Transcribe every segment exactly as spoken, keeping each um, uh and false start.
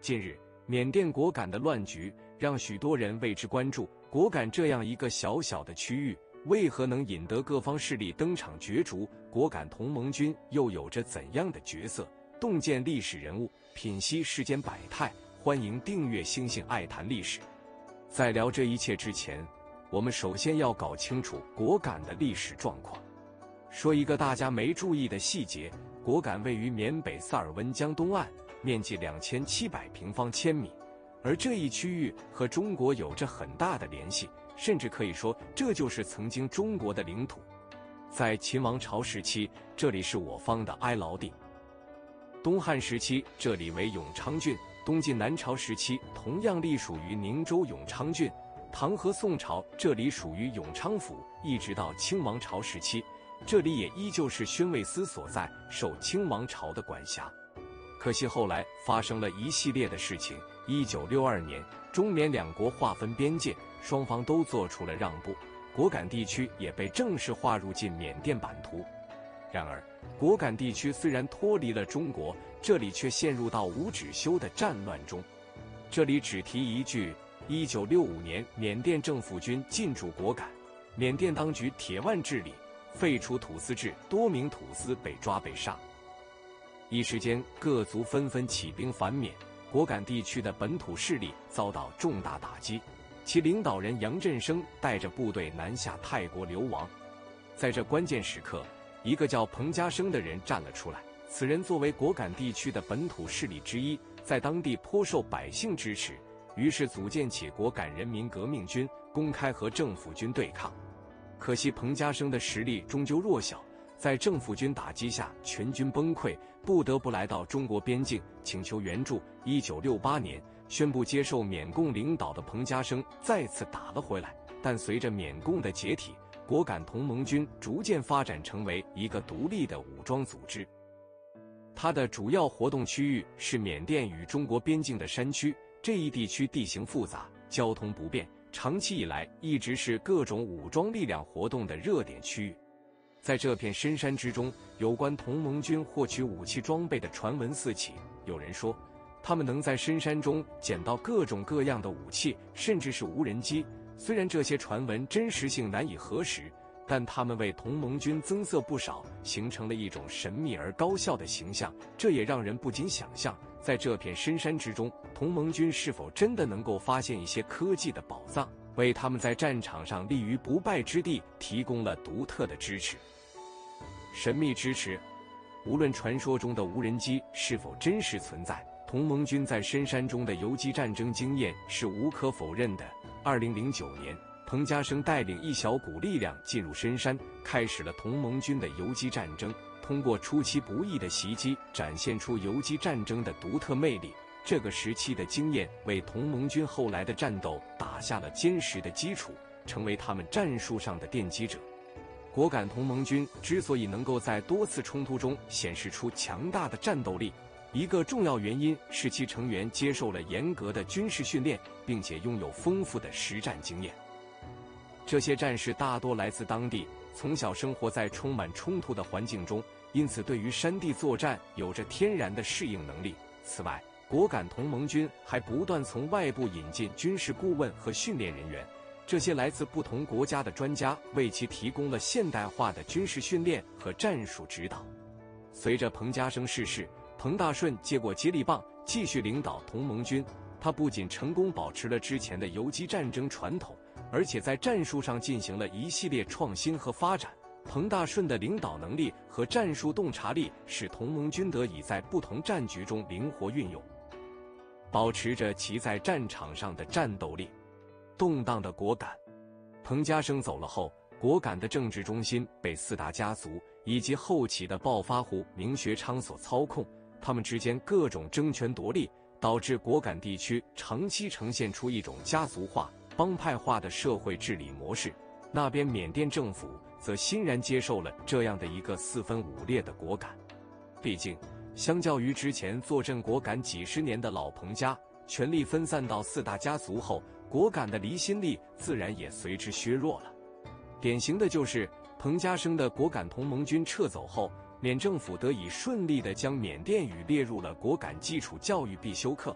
近日，缅甸果敢的乱局让许多人为之关注。果敢这样一个小小的区域，为何能引得各方势力登场角逐？果敢同盟军又有着怎样的角色？洞见历史人物，品析世间百态。欢迎订阅星星爱谈历史。在聊这一切之前，我们首先要搞清楚果敢的历史状况。说一个大家没注意的细节：果敢位于缅北萨尔温江东岸，面积两千七百平方千米，而这一区域和中国有着很大的联系，甚至可以说这就是曾经中国的领土。在秦王朝时期，这里是我方的哀牢地；东汉时期，这里为永昌郡；东晋南朝时期，同样隶属于宁州永昌郡；唐和宋朝，这里属于永昌府；一直到清王朝时期，这里也依旧是宣慰司所在，受清王朝的管辖。可惜后来发生了一系列的事情。一九六二年，中缅两国划分边界，双方都做出了让步，果敢地区也被正式划入进缅甸版图。然而，果敢地区虽然脱离了中国，这里却陷入到无止休的战乱中。这里只提一句：一九六五年，缅甸政府军进驻果敢，缅甸当局铁腕治理，废除土司制，多名土司被抓被杀。一时间，各族纷纷起兵反缅，果敢地区的本土势力遭到重大打击，其领导人杨振声带着部队南下泰国流亡。在这关键时刻，一个叫彭家声的人站了出来。此人作为果敢地区的本土势力之一，在当地颇受百姓支持，于是组建起果敢人民革命军，公开和政府军对抗。可惜彭家声的实力终究弱小，在政府军打击下，全军崩溃，不得不来到中国边境请求援助。一九六八年，宣布接受缅共领导的彭家声再次打了回来，但随着缅共的解体，果敢同盟军逐渐发展成为一个独立的武装组织。它的主要活动区域是缅甸与中国边境的山区，这一地区地形复杂，交通不便，长期以来一直是各种武装力量活动的热点区域。在这片深山之中，有关同盟军获取武器装备的传闻四起。有人说，他们能在深山中捡到各种各样的武器，甚至是无人机。虽然这些传闻真实性难以核实，但他们为同盟军增色不少，形成了一种神秘而高效的形象。这也让人不禁想象，在这片深山之中，同盟军是否真的能够发现一些科技的宝藏，为他们在战场上立于不败之地提供了独特的支持。神秘支持，无论传说中的无人机是否真实存在，同盟军在深山中的游击战争经验是无可否认的。二零零九年，彭家声带领一小股力量进入深山，开始了同盟军的游击战争。通过出其不意的袭击，展现出游击战争的独特魅力。这个时期的经验为同盟军后来的战斗打下了坚实的基础，成为他们战术上的奠基者。果敢同盟军之所以能够在多次冲突中显示出强大的战斗力，一个重要原因是其成员接受了严格的军事训练，并且拥有丰富的实战经验。这些战士大多来自当地，从小生活在充满冲突的环境中，因此对于山地作战有着天然的适应能力。此外，果敢同盟军还不断从外部引进军事顾问和训练人员，这些来自不同国家的专家为其提供了现代化的军事训练和战术指导。随着彭家声逝世，彭大顺接过接力棒，继续领导同盟军。他不仅成功保持了之前的游击战争传统，而且在战术上进行了一系列创新和发展。彭大顺的领导能力和战术洞察力使同盟军得以在不同战局中灵活运用，保持着其在战场上的战斗力。动荡的果敢，彭家声走了后，果敢的政治中心被四大家族以及后起的暴发户明学昌所操控，他们之间各种争权夺利，导致果敢地区长期呈现出一种家族化、帮派化的社会治理模式。那边缅甸政府则欣然接受了这样的一个四分五裂的果敢。毕竟，相较于之前坐镇果敢几十年的老彭家，权力分散到四大家族后，果敢的离心力自然也随之削弱了。典型的就是彭家声的果敢同盟军撤走后，缅政府得以顺利地将缅甸语列入了果敢基础教育必修课，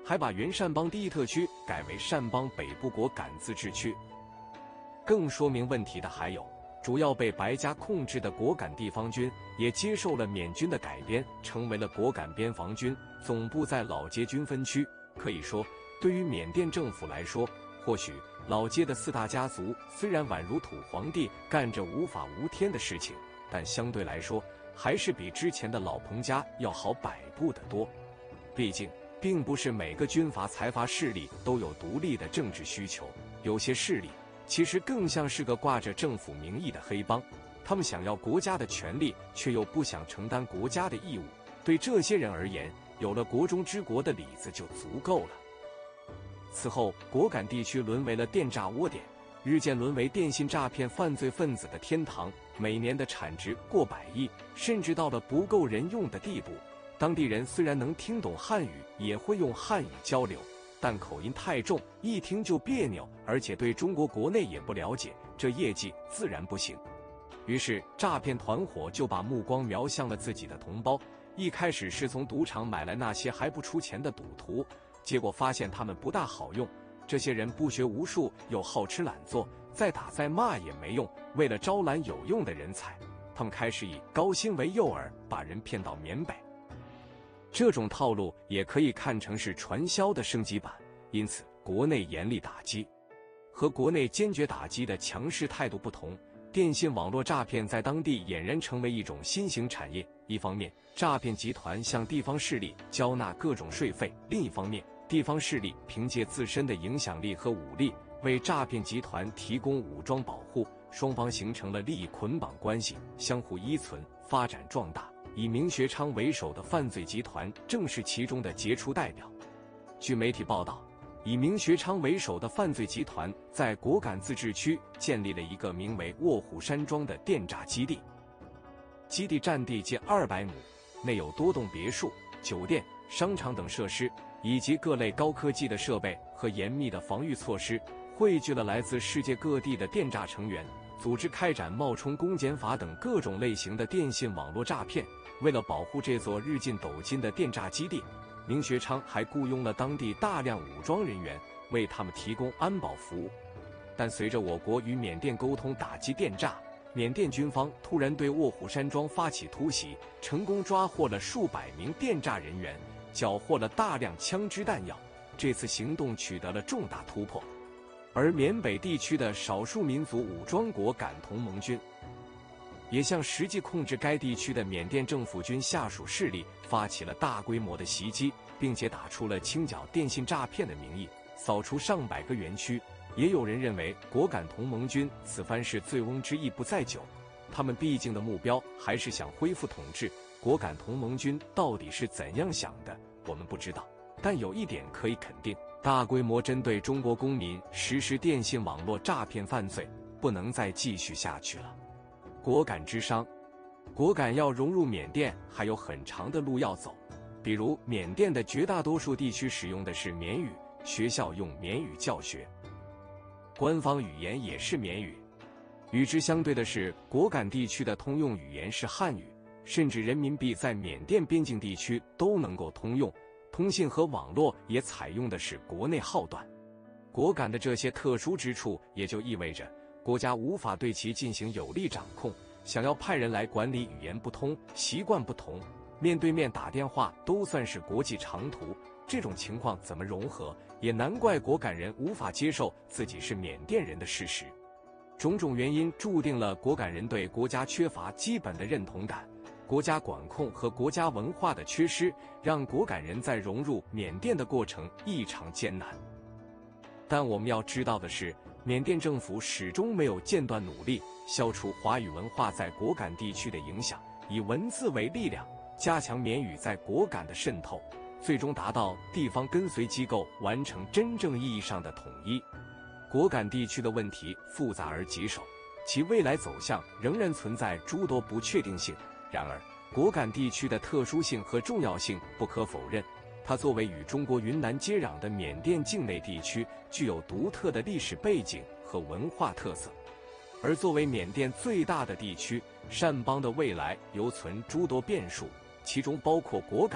还把原善邦第一特区改为善邦北部果敢自治区。更说明问题的还有，主要被白家控制的果敢地方军也接受了缅军的改编，成为了果敢边防军，总部在老街军分区。可以说，对于缅甸政府来说，或许老街的四大家族虽然宛如土皇帝，干着无法无天的事情，但相对来说还是比之前的老彭家要好百步得多。毕竟并不是每个军阀财阀势力都有独立的政治需求，有些势力其实更像是个挂着政府名义的黑帮，他们想要国家的权利，却又不想承担国家的义务。对这些人而言，有了国中之国的里子就足够了。此后，果敢地区沦为了电诈窝点，日渐沦为电信诈骗犯罪分子的天堂，每年的产值过百亿，甚至到了不够人用的地步。当地人虽然能听懂汉语，也会用汉语交流，但口音太重，一听就别扭，而且对中国国内也不了解，这业绩自然不行。于是诈骗团伙就把目光瞄向了自己的同胞，一开始是从赌场买来那些还不出钱的赌徒，结果发现他们不大好用，这些人不学无术，又好吃懒做，再打再骂也没用。为了招揽有用的人才，他们开始以高薪为诱饵，把人骗到缅北。这种套路也可以看成是传销的升级版，因此国内严厉打击。和国内坚决打击的强势态度不同，电信网络诈骗在当地俨然成为一种新型产业。一方面，诈骗集团向地方势力交纳各种税费；另一方面，地方势力凭借自身的影响力和武力，为诈骗集团提供武装保护，双方形成了利益捆绑关系，相互依存，发展壮大。以明学昌为首的犯罪集团正是其中的杰出代表。据媒体报道，以明学昌为首的犯罪集团在果敢自治区建立了一个名为卧虎山庄的电诈基地，基地占地近二百亩，内有多栋别墅、酒店、商场等设施，以及各类高科技的设备和严密的防御措施，汇聚了来自世界各地的电诈成员，组织开展冒充公检法等各种类型的电信网络诈骗。为了保护这座日进斗金的电诈基地，明学昌还雇佣了当地大量武装人员，为他们提供安保服务。但随着我国与缅甸沟通打击电诈，缅甸军方突然对卧虎山庄发起突袭，成功抓获了数百名电诈人员，缴获了大量枪支弹药。这次行动取得了重大突破。而缅北地区的少数民族武装果敢同盟军也向实际控制该地区的缅甸政府军下属势力发起了大规模的袭击，并且打出了清剿电信诈骗的名义，扫除上百个园区。也有人认为果敢同盟军此番是醉翁之意不在酒，他们毕竟的目标还是想恢复统治。果敢同盟军到底是怎样想的，我们不知道，但有一点可以肯定，大规模针对中国公民实施电信网络诈骗犯罪不能再继续下去了。果敢之殇，果敢要融入缅甸还有很长的路要走。比如缅甸的绝大多数地区使用的是缅语，学校用缅语教学，官方语言也是缅语。与之相对的是，果敢地区的通用语言是汉语，甚至人民币在缅甸边境地区都能够通用，通信和网络也采用的是国内号段。果敢的这些特殊之处，也就意味着国家无法对其进行有力掌控，想要派人来管理语言不通、习惯不同，面对面打电话都算是国际长途，这种情况怎么融合？也难怪果敢人无法接受自己是缅甸人的事实。种种原因注定了果敢人对国家缺乏基本的认同感，国家管控和国家文化的缺失，让果敢人在融入缅甸的过程异常艰难。但我们要知道的是，缅甸政府始终没有间断努力消除华语文化在果敢地区的影响，以文字为力量，加强缅语在果敢的渗透，最终达到地方跟随机构完成真正意义上的统一。果敢地区的问题复杂而棘手，其未来走向仍然存在诸多不确定性。然而，果敢地区的特殊性和重要性不可否认，它作为与中国云南接壤的缅甸境内地区，具有独特的历史背景和文化特色。而作为缅甸最大的地区，善邦的未来犹存诸多变数，其中包括果敢、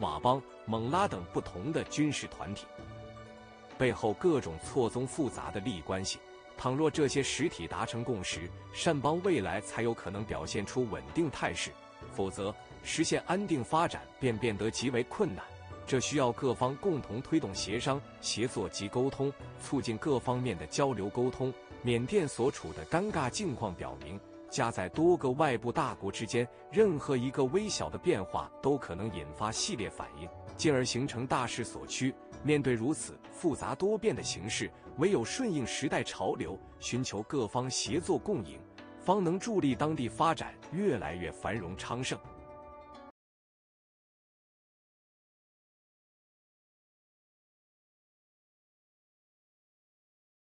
佤邦、勐拉等不同的军事团体，背后各种错综复杂的利益关系。倘若这些实体达成共识，善邦未来才有可能表现出稳定态势，否则实现安定发展便变得极为困难。这需要各方共同推动协商、协作及沟通，促进各方面的交流沟通。缅甸所处的尴尬境况表明，夹在多个外部大国之间，任何一个微小的变化都可能引发系列反应，进而形成大势所趋。面对如此复杂多变的形势，唯有顺应时代潮流，寻求各方协作共赢，方能助力当地发展越来越繁荣昌盛。